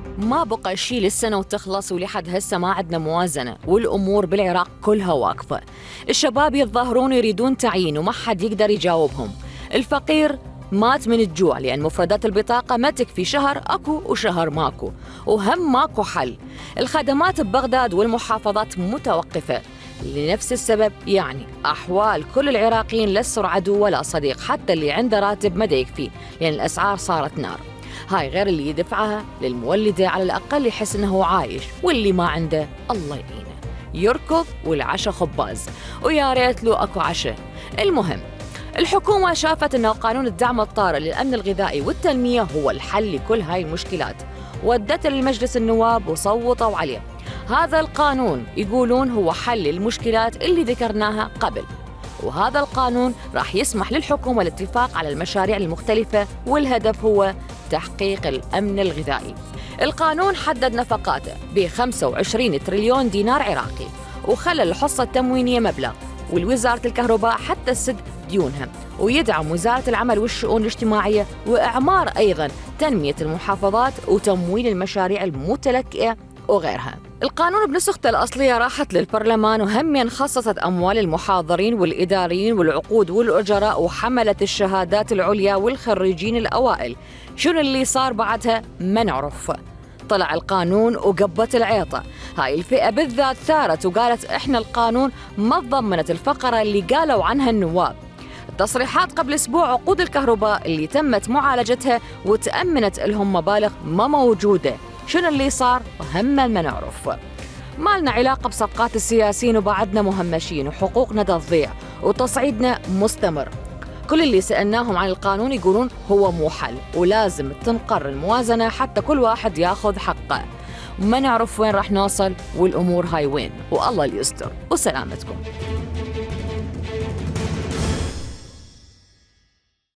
ما بقى شيء للسنة وتخلص، ولحد هسه ما عندنا موازنة، والأمور بالعراق كلها واقفة. الشباب يتظاهرون يريدون تعيين وما حد يقدر يجاوبهم. الفقير مات من الجوع لأن مفردات البطاقة ما تكفي، شهر أكو وشهر ماكو، وهم ماكو حل. الخدمات ببغداد والمحافظات متوقفة لنفس السبب، يعني أحوال كل العراقيين لسر عدو ولا صديق، حتى اللي عنده راتب ما يكفي لأن الأسعار صارت نار. هاي غير اللي يدفعها للمولدة على الأقل يحس أنه عايش، واللي ما عنده الله يعينه يركض والعشاء خباز، ويا ريت له أكو عشاء. المهم الحكومة شافت أنه قانون الدعم الطارئ للأمن الغذائي والتنمية هو الحل لكل هاي المشكلات، ودته للمجلس النواب وصوتوا عليه. هذا القانون يقولون هو حل للمشكلات اللي ذكرناها قبل، وهذا القانون راح يسمح للحكومة الاتفاق على المشاريع المختلفة، والهدف هو تحقيق الأمن الغذائي. القانون حدد نفقاته ب 25 تريليون دينار عراقي، وخلى الحصة التموينية مبلغ، والوزارة الكهرباء حتى تسد ديونها، ويدعم وزارة العمل والشؤون الاجتماعية وإعمار أيضاً تنمية المحافظات وتمويل المشاريع المتلكئة وغيرها. القانون بنسخته الأصلية راحت للبرلمان، وهم خصصت أموال المحاضرين والإداريين والعقود والأجراء وحملة الشهادات العليا والخريجين الأوائل. شنو اللي صار بعدها ما نعرف. طلع القانون وقبت العيطة. هاي الفئة بالذات ثارت وقالت إحنا القانون ما تضمنت الفقرة اللي قالوا عنها النواب. التصريحات قبل أسبوع عقود الكهرباء اللي تمت معالجتها وتأمنت لهم مبالغ ما موجودة. شنو اللي صار؟ هم ما نعرف. ما لنا علاقة بصفقات السياسيين، وبعدنا مهمشين وحقوقنا تضيع وتصعيدنا مستمر. كل اللي سألناهم عن القانون يقولون هو مو حل، ولازم تنقر الموازنة حتى كل واحد ياخذ حقه. ما نعرف وين راح نوصل والأمور هاي وين، والله اللي يستر وسلامتكم.